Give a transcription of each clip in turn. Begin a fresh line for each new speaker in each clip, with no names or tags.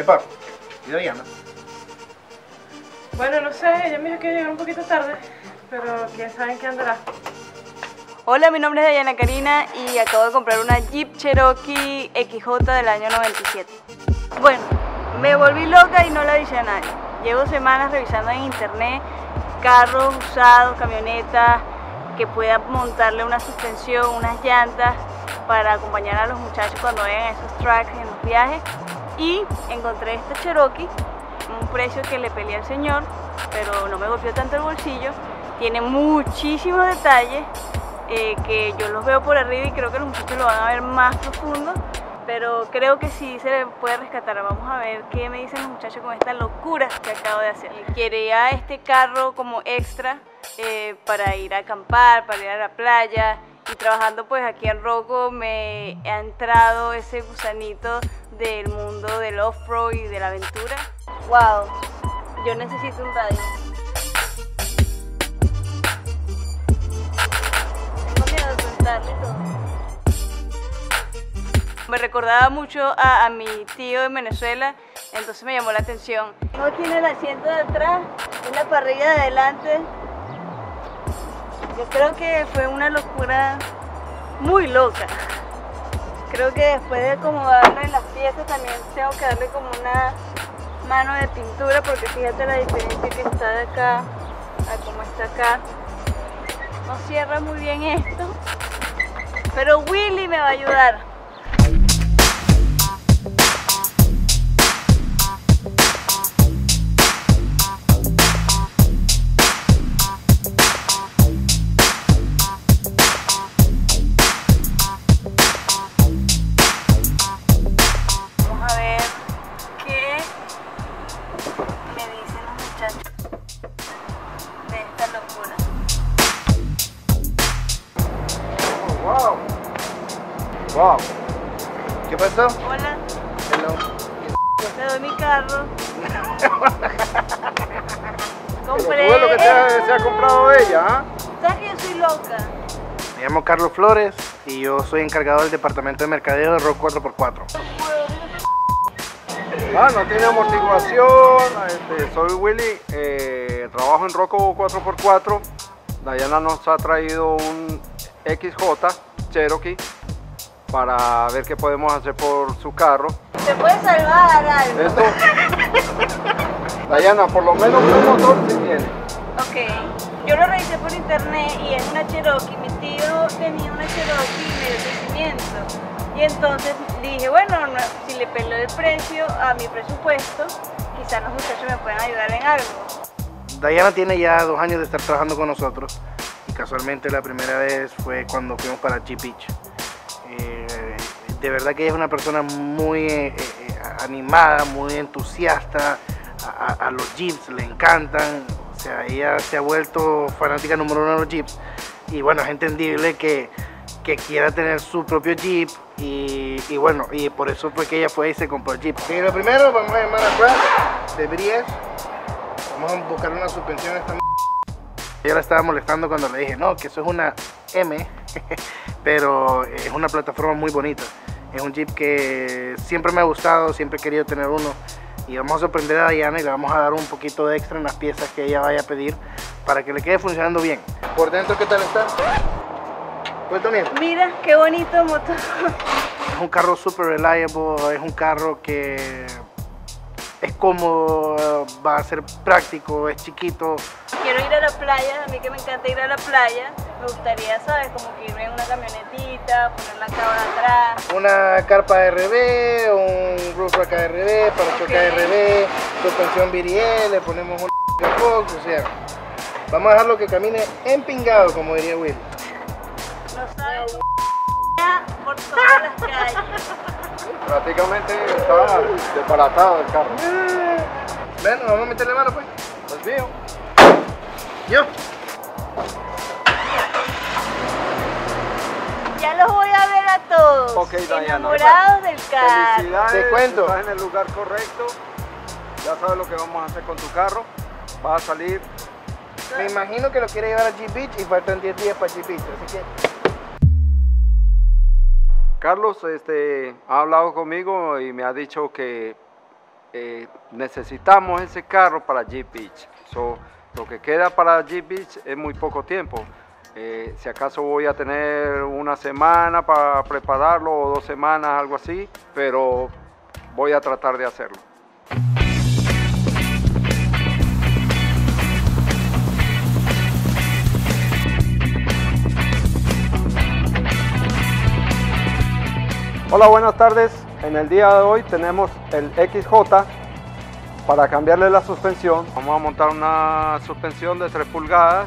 Epa, ¿y Diana?
Bueno, no sé, ella me dijo que iba a llegar un poquito tarde, pero quién sabe en qué andará.
Hola, mi nombre es Dayana Karina y acabo de comprar una Jeep Cherokee XJ del año 97. Bueno, me volví loca y no la avisé a nadie. Llevo semanas revisando en internet carros usados, camionetas, que puedan montarle una suspensión, unas llantas para acompañar a los muchachos cuando vayan a esos tracks en los viajes. Y encontré esta Cherokee, un precio que le peleé al señor, pero no me golpeó tanto el bolsillo. Tiene muchísimos detalles que yo los veo por arriba y creo que los muchachos lo van a ver más profundo, pero creo que sí se le puede rescatar. Vamos a ver qué me dicen los muchachos con esta locura que acabo de hacer. Quería este carro como extra para ir a acampar, para ir a la playa, y trabajando pues aquí en Rocco me ha entrado ese gusanito del mundo del off-road y de la aventura. Wow, yo necesito un radio. Tengo miedo de soltarle todo. Me recordaba mucho a mi tío en Venezuela, entonces me llamó la atención. Tengo aquí en el asiento de atrás, en la parrilla de adelante. Yo creo que fue una locura muy loca. Creo que después de acomodarle las piezas también tengo que darle como una mano de pintura, porque fíjate la diferencia que está de acá a como está acá. No cierra muy bien esto, pero Willy me va a ayudar.
Wow. Wow. ¿Qué pasó?
Hola.
Hello.
Te doy mi carro.
Compré. ¿Todo lo que se ha comprado ella? ¿Ah?
¿Sabes que yo soy loca?
Me llamo Carlos Flores y yo soy encargado del departamento de mercadeo de Rocco 4x4.
No tiene amortiguación. Soy Willy, trabajo en Rocco 4x4. Dayana nos ha traído un XJ Cherokee para ver qué podemos hacer por su carro.
¿Se puede salvar algo?
Esto, Dayana, por lo menos un motor sí tiene.
Ok, yo lo revisé por internet y es una Cherokee. Mi tío tenía una Cherokee y me dio seguimiento. Y entonces dije, bueno, si le peleo el precio a mi presupuesto, quizás los muchachos me puedan ayudar en algo.
Dayana tiene ya 2 años de estar trabajando con nosotros y casualmente la primera vez fue cuando fuimos para Jeep Beach. De verdad que ella es una persona muy animada, muy entusiasta, a los Jeeps le encantan, o sea, ella se ha vuelto fanática número 1 de los Jeeps y bueno, es entendible que quiera tener su propio Jeep y bueno, y por eso fue que ella fue y se compró el Jeep. Y lo primero vamos a llamar a Brad de Bries. Vamos a buscar una suspensión a esta. Yo la estaba molestando cuando le dije, no, que eso es una M, pero es una plataforma muy bonita. Es un Jeep que siempre me ha gustado, siempre he querido tener uno. Y vamos a sorprender a Dayana y le vamos a dar un poquito de extra en las piezas que ella vaya a pedir para que le quede funcionando bien. ¿Por dentro qué tal está? ¿Puesto bien?
Mira, qué bonito motor.
Es un carro super reliable, es un carro que es cómodo, va a ser práctico, es chiquito.
Quiero ir a la playa, a mí que me encanta ir a la playa. Me gustaría, ¿sabes? Como que irme en una camionetita, poner la cámara atrás.
Una carpa RB, un roof rack RB, parachoques RB, suspensión BDL, le ponemos un box, o sea, vamos a dejarlo que camine empingado, como diría Will.
No sabes por todas las calles.
Prácticamente está desbaratado el carro.
Bueno, vamos a meterle mano pues.
Pues mío.
Yo.
Ya los voy a ver a todos.
Ok, Dayana.
Enamorados del carro.
Felicidades,
Te cuento.
estás en el lugar correcto. Ya sabes lo que vamos a hacer con tu carro. Va a salir.
Me imagino que lo quiere llevar a Jeep Beach y faltan 10 días para Jeep Beach, así que...
Carlos ha hablado conmigo y me ha dicho que necesitamos ese carro para Jeep Beach. Lo que queda para Jeep Beach es muy poco tiempo. Si acaso voy a tener una semana para prepararlo o 2 semanas, algo así, pero voy a tratar de hacerlo. Hola, buenas tardes. En el día de hoy tenemos el XJ para cambiarle la suspensión. Vamos a montar una suspensión de 3 pulgadas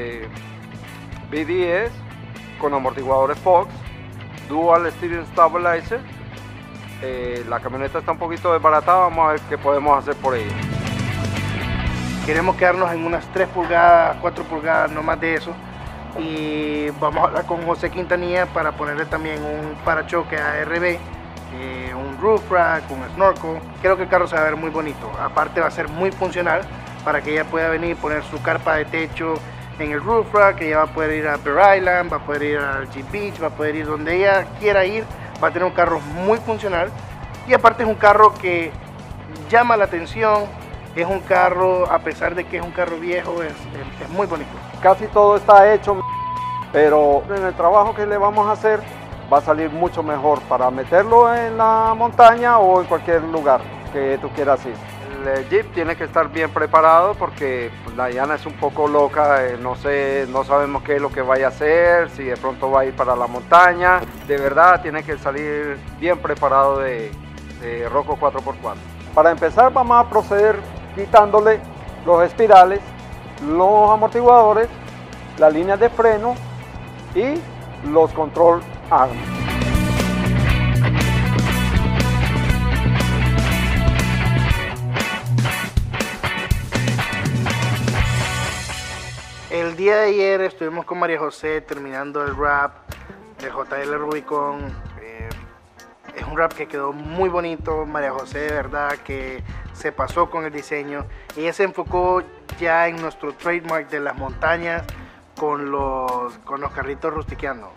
BDS con amortiguadores Fox, Dual Steering Stabilizer. La camioneta está un poquito desbaratada, vamos a ver qué podemos hacer por ella.
Queremos quedarnos en unas 3 pulgadas, 4 pulgadas, no más de eso. Y vamos a hablar con José Quintanilla para ponerle también un parachoque ARB, un roof rack, un snorkel. Creo que el carro se va a ver muy bonito. Aparte va a ser muy funcional para que ella pueda venir y poner su carpa de techo en el roof rack. Ella va a poder ir a Bear Island, va a poder ir al Jeep Beach, va a poder ir donde ella quiera ir. Va a tener un carro muy funcional y aparte es un carro que llama la atención. Es un carro, a pesar de que es un carro viejo, es muy bonito.
Casi todo está hecho, pero en el trabajo que le vamos a hacer va a salir mucho mejor para meterlo en la montaña o en cualquier lugar que tú quieras ir. El Jeep tiene que estar bien preparado porque Diana es un poco loca, no sabemos qué es lo que vaya a hacer, si de pronto va a ir para la montaña. De verdad tiene que salir bien preparado de Rocco 4x4. Para empezar vamos a proceder quitándole los espirales, los amortiguadores, las líneas de freno y los control arm.
El día de ayer estuvimos con María José terminando el wrap de JL Rubicon. Es un wrap que quedó muy bonito. María José de verdad que se pasó con el diseño. Ella se enfocó ya en nuestro trademark de las montañas con los carritos rustiqueando.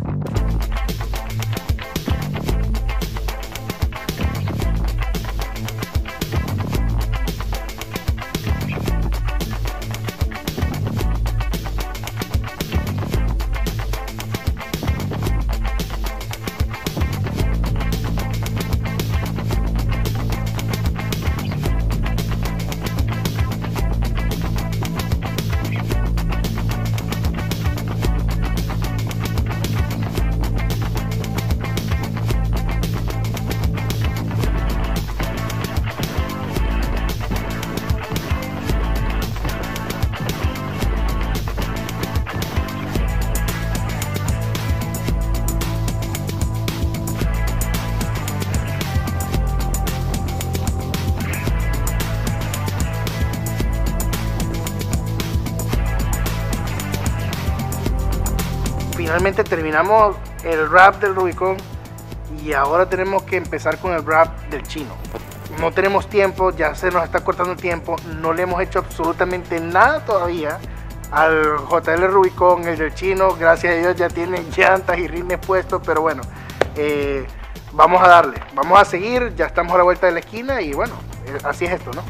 Finalmente terminamos el wrap del Rubicon y ahora tenemos que empezar con el wrap del chino. No tenemos tiempo, ya se nos está cortando el tiempo, no le hemos hecho absolutamente nada todavía al JL Rubicon, el del chino. Gracias a Dios ya tienen llantas y rines puestos, pero bueno, vamos a darle, vamos a seguir, ya estamos a la vuelta de la esquina y bueno, así es esto, ¿no?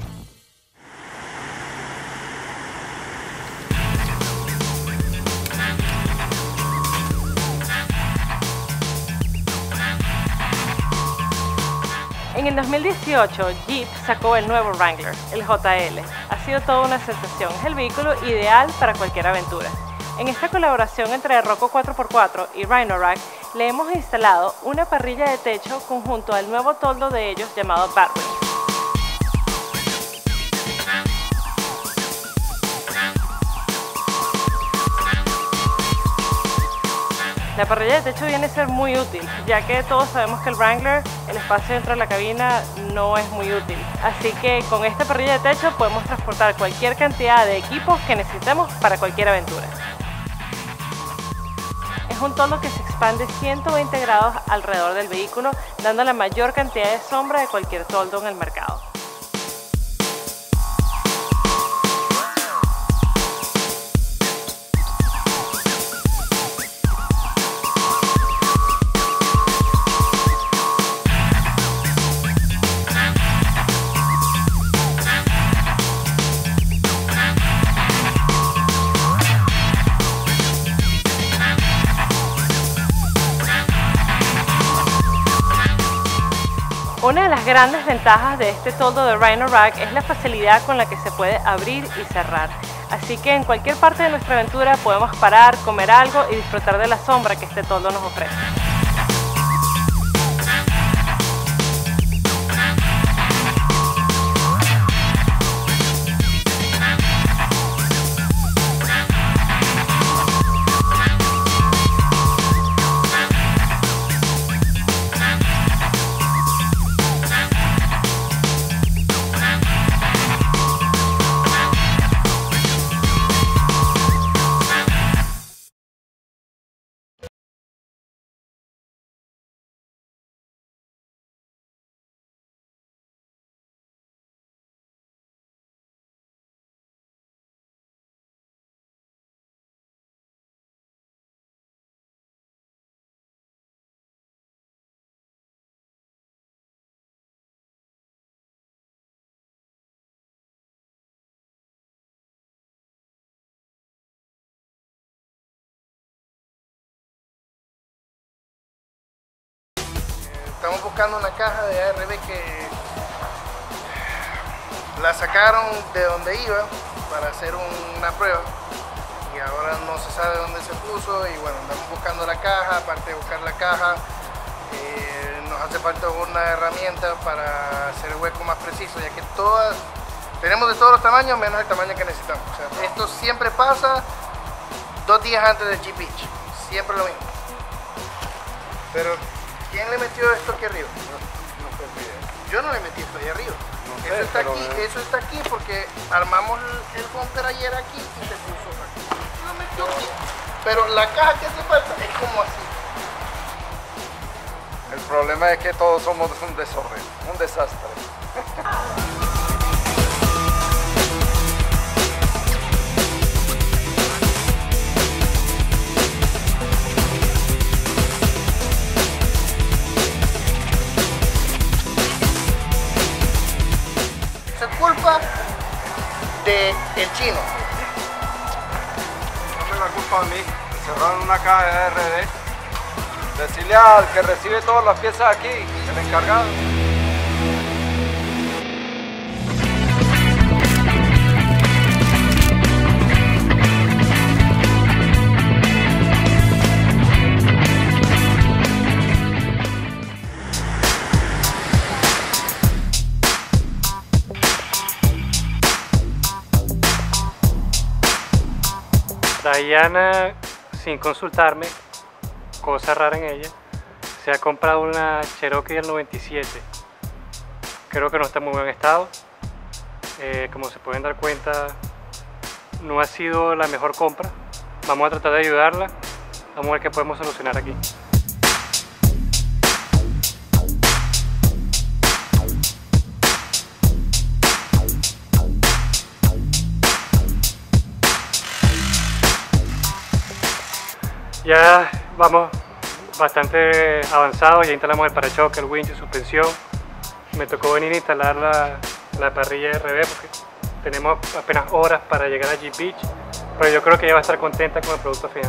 En el 2018, Jeep sacó el nuevo Wrangler, el JL. Ha sido toda una sensación, es el vehículo ideal para cualquier aventura. En esta colaboración entre Rocco 4x4 y Rhino-Rack, le hemos instalado una parrilla de techo conjunto al nuevo toldo de ellos llamado Batwing. La parrilla de techo viene a ser muy útil, ya que todos sabemos que el Wrangler, el espacio dentro de la cabina no es muy útil. Así que con esta parrilla de techo podemos transportar cualquier cantidad de equipos que necesitemos para cualquier aventura. Es un toldo que se expande 120 grados alrededor del vehículo, dando la mayor cantidad de sombra de cualquier toldo en el mercado. Una de las grandes ventajas de este toldo de Rhino-Rack es la facilidad con la que se puede abrir y cerrar. Así que en cualquier parte de nuestra aventura podemos parar, comer algo y disfrutar de la sombra que este toldo nos ofrece.
Estamos buscando una caja de ARB que la sacaron de donde iba para hacer una prueba y ahora no se sabe dónde se puso y bueno, andamos buscando la caja. Aparte de buscar la caja, nos hace falta una herramienta para hacer el hueco más preciso, ya que tenemos de todos los tamaños menos el tamaño que necesitamos. O sea, esto siempre pasa 2 días antes del Jeep Beach, siempre lo mismo. Pero ¿quién le metió esto aquí arriba?
No tengo idea.
Yo no le metí esto ahí arriba.
No sé,
Eso está
pero
aquí, eso está aquí porque armamos el bumper ayer aquí y se puso aquí. Lo metió aquí. Pero la caja que hace falta es como así.
El problema es que todos somos un desorden, un desastre.
Culpa del chino.
No me la culpa a mí. Cerraron una caja de ARB. Decirle al que recibe todas las piezas aquí, el encargado.
Diana, sin consultarme, cosa rara en ella, se ha comprado una Cherokee del 97. Creo que no está en muy buen estado. Como se pueden dar cuenta, no ha sido la mejor compra. Vamos a tratar de ayudarla. Vamos a ver qué podemos solucionar aquí. Ya vamos bastante avanzados, ya instalamos el parachoque, el winch, suspensión. Me tocó venir a instalar la parrilla RB porque tenemos apenas horas para llegar a Jeep Beach, pero yo creo que ella va a estar contenta con el producto final.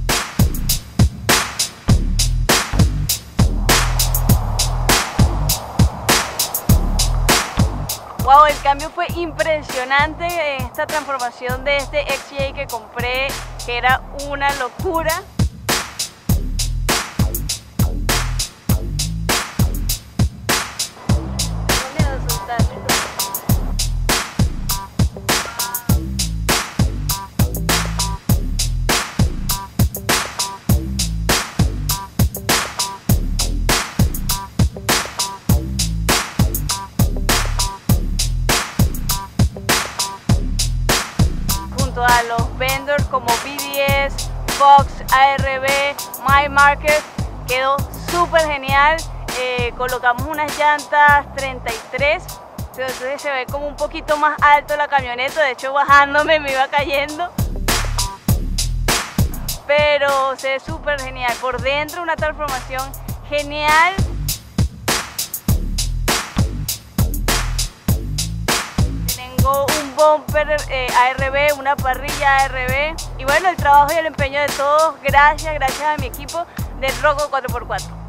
Wow, el cambio fue impresionante en esta transformación de este XJ que compré, que era una locura. Tengo miedo de soltarlo. A los vendors como BDS, Fox, ARB, My Market, quedó súper genial. Colocamos unas llantas 33, entonces se ve como un poquito más alto la camioneta, de hecho bajándome me iba cayendo, pero se ve súper genial. Por dentro una transformación genial. Tengo un bumper ARB, una parrilla ARB y bueno, el trabajo y el empeño de todos, gracias a mi equipo de Rocco 4x4.